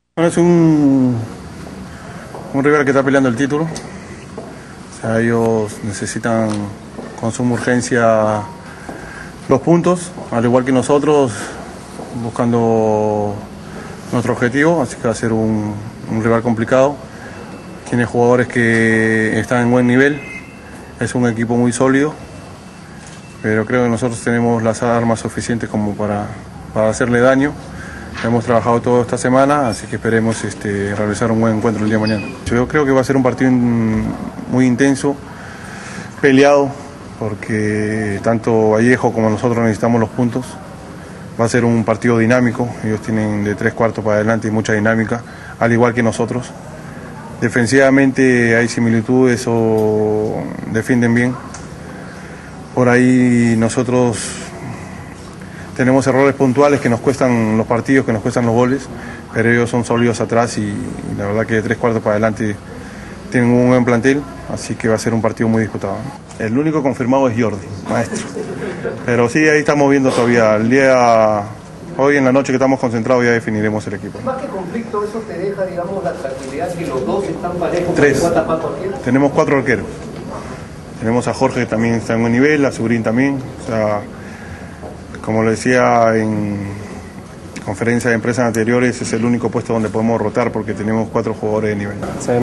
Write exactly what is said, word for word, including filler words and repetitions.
Bueno, es un, un River que está peleando el título. O sea, ellos necesitan con suma urgencia los puntos, al igual que nosotros, buscando nuestro objetivo, así que va a ser un, un rival complicado. Tiene jugadores que están en buen nivel, es un equipo muy sólido, pero creo que nosotros tenemos las armas suficientes como para, para hacerle daño. Hemos trabajado toda esta semana, así que esperemos este, realizar un buen encuentro el día de mañana. Yo creo que va a ser un partido muy intenso, peleado, porque tanto Vallejo como nosotros necesitamos los puntos. Va a ser un partido dinámico, ellos tienen de tres cuartos para adelante y mucha dinámica, al igual que nosotros. Defensivamente hay similitudes o defienden bien. Por ahí nosotros tenemos errores puntuales que nos cuestan los partidos, que nos cuestan los goles, pero ellos son sólidos atrás y, y la verdad que de tres cuartos para adelante tienen un buen plantel, así que va a ser un partido muy disputado, ¿no? El único confirmado es Jordi, maestro. Pero sí, ahí estamos viendo todavía. El día, hoy en la noche que estamos concentrados ya definiremos el equipo. Más que conflicto, eso te deja, digamos, la tranquilidad si los dos están parejos. Tres. Tenemos cuatro arqueros. Tenemos a Jorge que también está en buen nivel, a Subrín también. O sea, como lo decía en conferencias de empresas anteriores, es el único puesto donde podemos rotar porque tenemos cuatro jugadores de nivel.